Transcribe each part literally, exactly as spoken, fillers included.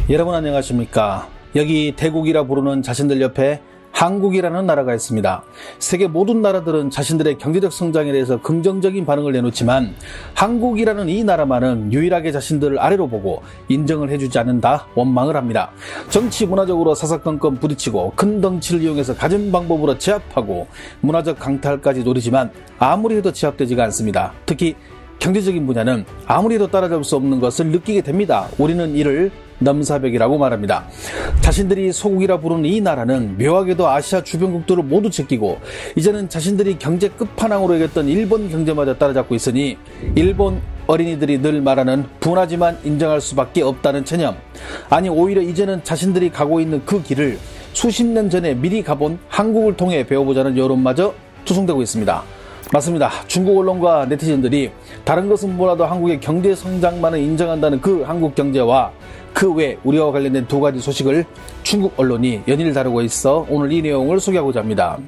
여러분 안녕하십니까? 여기 대국이라 부르는 자신들 옆에 한국이라는 나라가 있습니다. 세계 모든 나라들은 자신들의 경제적 성장에 대해서 긍정적인 반응을 내놓지만 한국이라는 이 나라만은 유일하게 자신들을 아래로 보고 인정을 해주지 않는다 원망을 합니다. 정치 문화적으로 사사건건 부딪히고 큰 덩치를 이용해서 가진 방법으로 제압하고 문화적 강탈까지 노리지만 아무리 해도 제압되지가 않습니다. 특히 경제적인 분야는 아무리 해도 따라잡을 수 없는 것을 느끼게 됩니다. 우리는 이를 넘사벽이라고 말합니다. 자신들이 소국이라 부르는 이 나라는 묘하게도 아시아 주변국들을 모두 제끼고 이제는 자신들이 경제 끝판왕으로 여겼던 일본 경제마저 따라잡고 있으니 일본 어린이들이 늘 말하는 분하지만 인정할 수밖에 없다는 체념, 아니 오히려 이제는 자신들이 가고 있는 그 길을 수십 년 전에 미리 가본 한국을 통해 배워보자는 여론마저 투성되고 있습니다. 맞습니다. 중국 언론과 네티즌들이 다른 것은 몰라도 한국의 경제 성장만을 인정한다는 그 한국 경제와 그 외 우리와 관련된 두 가지 소식을 중국 언론이 연일 다루고 있어 오늘 이 내용을 소개하고자 합니다.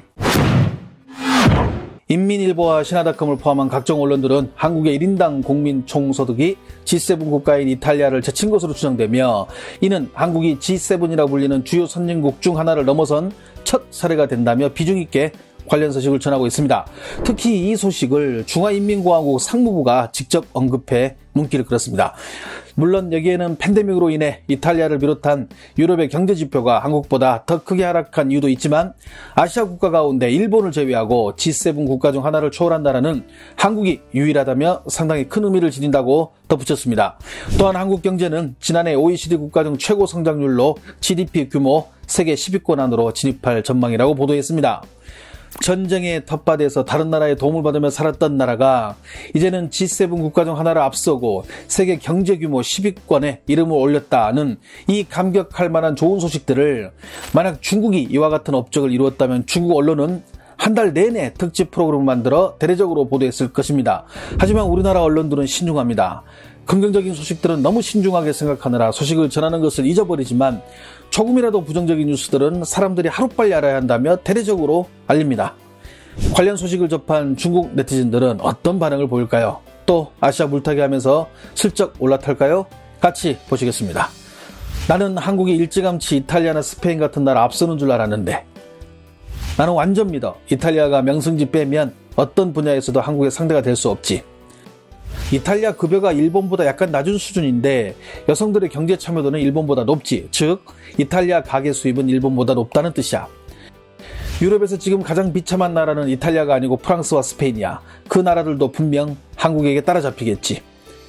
인민일보와 신화닷컴을 포함한 각종 언론들은 한국의 일 인당 국민 총소득이 지 세븐 국가인 이탈리아를 제친 것으로 추정되며 이는 한국이 지 세븐이라 불리는 주요 선진국 중 하나를 넘어선 첫 사례가 된다며 비중 있게 관련 소식을 전하고 있습니다. 특히 이 소식을 중화인민공화국 상무부가 직접 언급해 문기를 끌었습니다. 물론 여기에는 팬데믹으로 인해 이탈리아를 비롯한 유럽의 경제지표가 한국보다 더 크게 하락한 이유도 있지만 아시아 국가 가운데 일본을 제외하고 지 세븐 국가 중 하나를 초월한다는 한국이 유일하다며 상당히 큰 의미를 지닌다고 덧붙였습니다. 또한 한국 경제는 지난해 오이시디 국가 중 최고 성장률로 지디피 규모 세계 십 위권 안으로 진입할 전망이라고 보도했습니다. 전쟁의 텃밭에서 다른 나라의 도움을 받으며 살았던 나라가 이제는 지 세븐 국가 중 하나를 앞서고 세계 경제 규모 십 위권에 이름을 올렸다는 이 감격할 만한 좋은 소식들을 만약 중국이 이와 같은 업적을 이루었다면 중국 언론은 한 달 내내 특집 프로그램을 만들어 대대적으로 보도했을 것입니다. 하지만 우리나라 언론들은 신중합니다. 긍정적인 소식들은 너무 신중하게 생각하느라 소식을 전하는 것을 잊어버리지만 조금이라도 부정적인 뉴스들은 사람들이 하루빨리 알아야 한다며 대대적으로 알립니다. 관련 소식을 접한 중국 네티즌들은 어떤 반응을 보일까요? 또 아시아 물타기 하면서 슬쩍 올라탈까요? 같이 보시겠습니다. 나는 한국이 일찌감치 이탈리아나 스페인 같은 나라 앞서는 줄 알았는데 나는 완전 믿어. 이탈리아가 명승지 빼면 어떤 분야에서도 한국의 상대가 될 수 없지. 이탈리아 급여가 일본보다 약간 낮은 수준인데 여성들의 경제 참여도는 일본보다 높지. 즉 이탈리아 가계 수입은 일본보다 높다는 뜻이야. 유럽에서 지금 가장 비참한 나라는 이탈리아가 아니고 프랑스와 스페인이야. 그 나라들도 분명 한국에게 따라잡히겠지.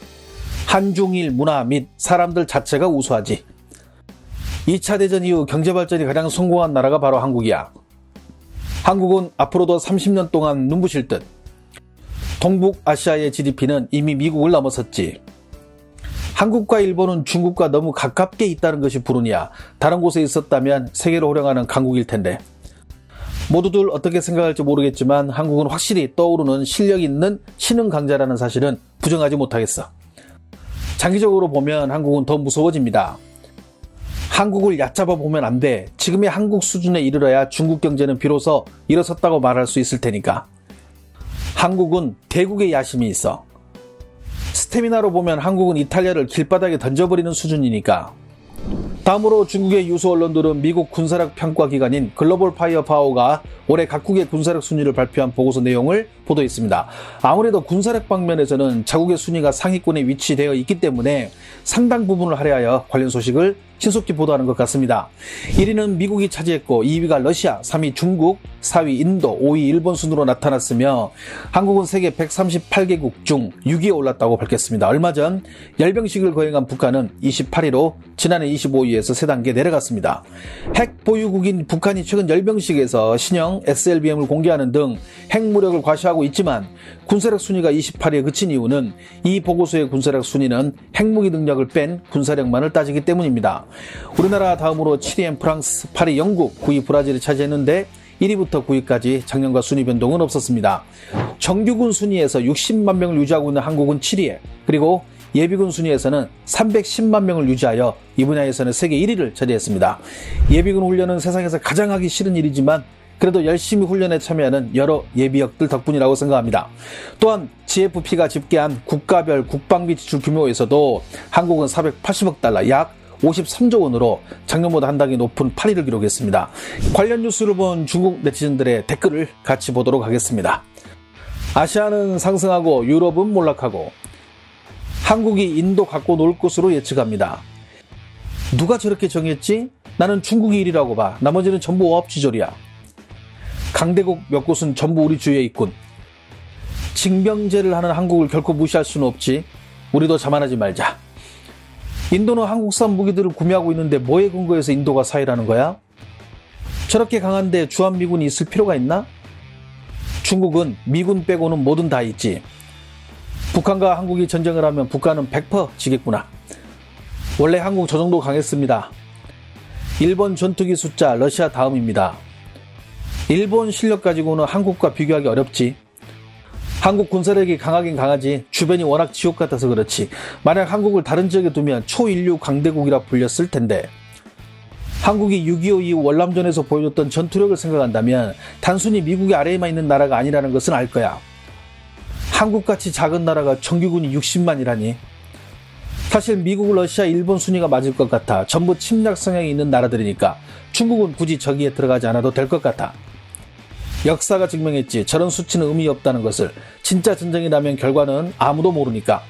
한중일 문화 및 사람들 자체가 우수하지. 이 차 대전 이후 경제발전이 가장 성공한 나라가 바로 한국이야. 한국은 앞으로도 삼십 년 동안 눈부실 듯. 동북아시아의 지디피는 이미 미국을 넘어섰지. 한국과 일본은 중국과 너무 가깝게 있다는 것이 불운이야. 다른 곳에 있었다면 세계로 호령하는 강국일 텐데. 모두들 어떻게 생각할지 모르겠지만 한국은 확실히 떠오르는 실력 있는 신흥 강자라는 사실은 부정하지 못하겠어. 장기적으로 보면 한국은 더 무서워집니다. 한국을 얕잡아 보면 안 돼. 지금의 한국 수준에 이르러야 중국 경제는 비로소 일어섰다고 말할 수 있을 테니까. 한국은 대국의 야심이 있어. 스태미나로 보면 한국은 이탈리아를 길바닥에 던져버리는 수준이니까. 다음으로 중국의 유수 언론들은 미국 군사력 평가 기관인 글로벌 파이어 파워가 올해 각국의 군사력 순위를 발표한 보고서 내용을 보도했습니다. 아무래도 군사력 방면에서는 자국의 순위가 상위권에 위치되어 있기 때문에 상당 부분을 할애하여 관련 소식을 신속히 보도하는 것 같습니다. 일 위는 미국이 차지했고 이 위가 러시아, 삼 위 중국, 사 위 인도, 오 위 일본 순으로 나타났으며 한국은 세계 백삼십팔 개국 중 육 위에 올랐다고 밝혔습니다. 얼마 전 열병식을 거행한 북한은 이십팔 위로 지난해 이십오 위에서 세 단계 내려갔습니다. 핵 보유국인 북한이 최근 열병식에서 신형 에스엘비엠을 공개하는 등 핵무력을 과시하고 있지만 군사력 순위가 이십팔 위에 그친 이유는 이 보고서의 군사력 순위는 핵무기 능력을 뺀 군사력만을 따지기 때문입니다. 우리나라 다음으로 칠 위엔 프랑스, 팔 위 영국, 구 위 브라질이 차지했는데 일 위부터 구 위까지 작년과 순위 변동은 없었습니다. 정규군 순위에서 육십만 명을 유지하고 있는 한국은 칠 위에, 그리고 예비군 순위에서는 삼백십만 명을 유지하여 이 분야에서는 세계 일 위를 차지했습니다. 예비군 훈련은 세상에서 가장 하기 싫은 일이지만 그래도 열심히 훈련에 참여하는 여러 예비역들 덕분이라고 생각합니다. 또한 지에프피가 집계한 국가별 국방비 지출 규모에서도 한국은 사백팔십억 달러, 약 오십삼조 원으로 작년보다 한 단계 높은 팔 위를 기록했습니다. 관련 뉴스를 본 중국 네티즌들의 댓글을 같이 보도록 하겠습니다. 아시아는 상승하고 유럽은 몰락하고 한국이 인도 갖고 놀 것으로 예측합니다. 누가 저렇게 정했지? 나는 중국이 일 위라고 봐. 나머지는 전부 오합지졸이야. 강대국 몇 곳은 전부 우리 주위에 있군. 징병제를 하는 한국을 결코 무시할 수는 없지. 우리도 자만하지 말자. 인도는 한국산 무기들을 구매하고 있는데 뭐에 근거해서 인도가 사 위라는 거야? 저렇게 강한데 주한미군이 있을 필요가 있나? 중국은 미군 빼고는 뭐든 다 있지. 북한과 한국이 전쟁을 하면 북한은 백 퍼센트 지겠구나. 원래 한국 저 정도 강했습니다. 일본 전투기 숫자 러시아 다음입니다. 일본 실력 가지고는 한국과 비교하기 어렵지. 한국 군사력이 강하긴 강하지 주변이 워낙 지옥 같아서 그렇지. 만약 한국을 다른 지역에 두면 초인류 강대국이라 불렸을 텐데 한국이 육이오 이후 월남전에서 보여줬던 전투력을 생각한다면 단순히 미국의 아래에만 있는 나라가 아니라는 것은 알 거야. 한국같이 작은 나라가 정규군이 육십만이라니. 사실 미국, 러시아, 일본 순위가 맞을 것 같아. 전부 침략 성향이 있는 나라들이니까 중국은 굳이 저기에 들어가지 않아도 될 것 같아. 역사가 증명했지 저런 수치는 의미 없다는 것을. 진짜 전쟁이 나면 결과는 아무도 모르니까.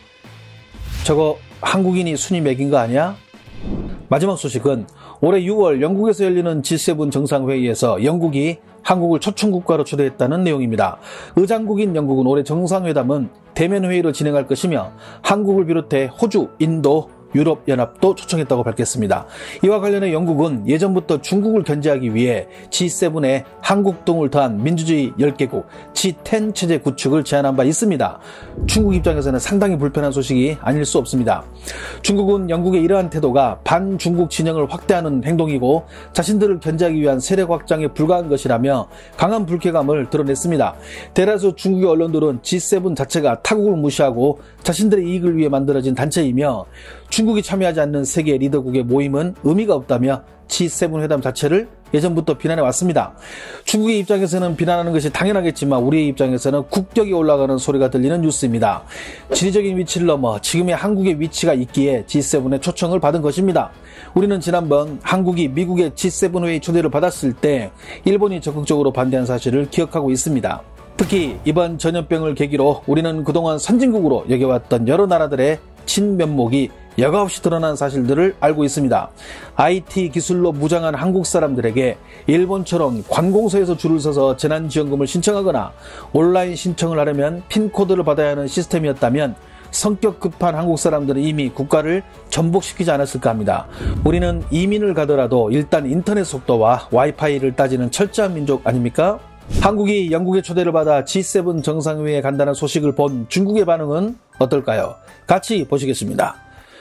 저거 한국인이 순위 매긴 거 아니야? 마지막 소식은 올해 유월 영국에서 열리는 지 세븐 정상회의에서 영국이 한국을 초청국가로 초대했다는 내용입니다. 의장국인 영국은 올해 정상회담은 대면 회의로 진행할 것이며 한국을 비롯해 호주, 인도, 유럽연합도 초청했다고 밝혔습니다. 이와 관련해 영국은 예전부터 중국을 견제하기 위해 지 세븐에 한국 등을 더한 민주주의 열 개국 지 텐 체제 구축을 제안한 바 있습니다. 중국 입장에서는 상당히 불편한 소식이 아닐 수 없습니다. 중국은 영국의 이러한 태도가 반중국 진영을 확대하는 행동이고 자신들을 견제하기 위한 세력 확장에 불과한 것이라며 강한 불쾌감을 드러냈습니다. 대다수 중국의 언론들은 지 세븐 자체가 타국을 무시하고 자신들의 이익을 위해 만들어진 단체이며 중국이 참여하지 않는 세계 리더국의 모임은 의미가 없다며 지 세븐 회담 자체를 예전부터 비난해 왔습니다. 중국의 입장에서는 비난하는 것이 당연하겠지만 우리의 입장에서는 국격이 올라가는 소리가 들리는 뉴스입니다. 지리적인 위치를 넘어 지금의 한국의 위치가 있기에 지 세븐의 초청을 받은 것입니다. 우리는 지난번 한국이 미국의 지 세븐 회의 초대를 받았을 때 일본이 적극적으로 반대한 사실을 기억하고 있습니다. 특히 이번 전염병을 계기로 우리는 그동안 선진국으로 여겨왔던 여러 나라들의 진면목이 여과없이 드러난 사실들을 알고 있습니다. 아이티 기술로 무장한 한국 사람들에게 일본처럼 관공서에서 줄을 서서 재난지원금을 신청하거나 온라인 신청을 하려면 핀코드를 받아야 하는 시스템이었다면 성격 급한 한국 사람들은 이미 국가를 전복시키지 않았을까 합니다. 우리는 이민을 가더라도 일단 인터넷 속도와 와이파이를 따지는 철저한 민족 아닙니까? 한국이 영국의 초대를 받아 지 세븐 정상회의에 간다는 소식을 본 중국의 반응은 어떨까요? 같이 보시겠습니다.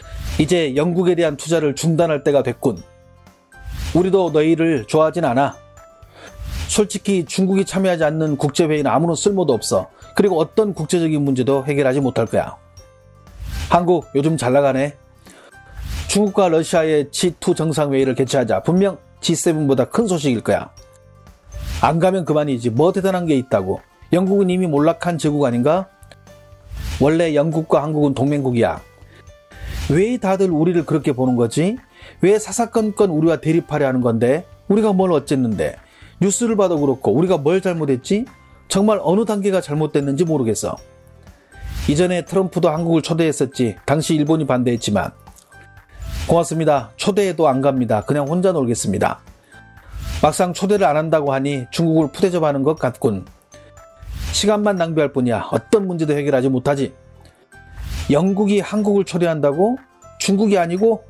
이제 영국에 대한 투자를 중단할 때가 됐군. 우리도 너희를 좋아하진 않아. 솔직히 중국이 참여하지 않는 국제회의는 아무런 쓸모도 없어. 그리고 어떤 국제적인 문제도 해결하지 못할 거야. 한국 요즘 잘 나가네. 중국과 러시아의 지 투 정상회의를 개최하자. 분명 지 세븐보다 큰 소식일 거야. 안 가면 그만이지 뭐 대단한 게 있다고. 영국은 이미 몰락한 제국 아닌가? 원래 영국과 한국은 동맹국이야. 왜 다들 우리를 그렇게 보는 거지? 왜 사사건건 우리와 대립하려 하는 건데? 우리가 뭘 어쨌는데? 뉴스를 봐도 그렇고 우리가 뭘 잘못했지? 정말 어느 단계가 잘못됐는지 모르겠어. 이전에 트럼프도 한국을 초대했었지. 당시 일본이 반대했지만. 고맙습니다. 초대해도 안 갑니다. 그냥 혼자 놀겠습니다. 막상 초대를 안 한다고 하니 중국을 푸대접하는 것 같군. 시간만 낭비할 뿐이야. 어떤 문제도 해결하지 못하지. 영국이 한국을 초대한다고? 중국이 아니고?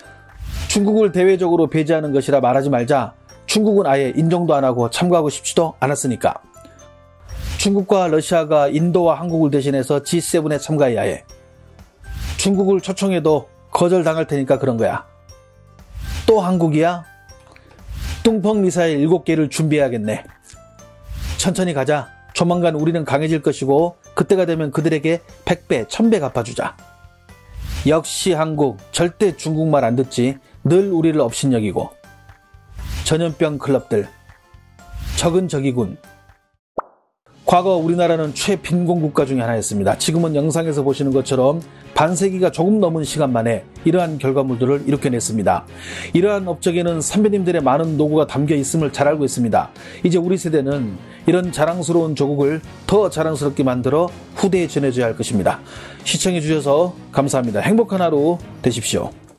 중국을 대외적으로 배제하는 것이라 말하지 말자. 중국은 아예 인정도 안 하고 참가하고 싶지도 않았으니까. 중국과 러시아가 인도와 한국을 대신해서 지 세븐에 참가해야 해. 중국을 초청해도 거절당할 테니까 그런 거야. 또 한국이야? 뚱펑 미사일 일곱 개를 준비해야겠네. 천천히 가자. 조만간 우리는 강해질 것이고 그때가 되면 그들에게 백 배, 천 배 갚아주자. 역시 한국, 절대 중국말 안 듣지. 늘 우리를 업신여기고. 전염병 클럽들. 적은 적이군. 과거 우리나라는 최빈곤 국가 중에 하나였습니다. 지금은 영상에서 보시는 것처럼 반세기가 조금 넘은 시간 만에 이러한 결과물들을 이룩해냈습니다. 이러한 업적에는 선배님들의 많은 노고가 담겨 있음을 잘 알고 있습니다. 이제 우리 세대는 이런 자랑스러운 조국을 더 자랑스럽게 만들어 후대에 전해줘야 할 것입니다. 시청해주셔서 감사합니다. 행복한 하루 되십시오.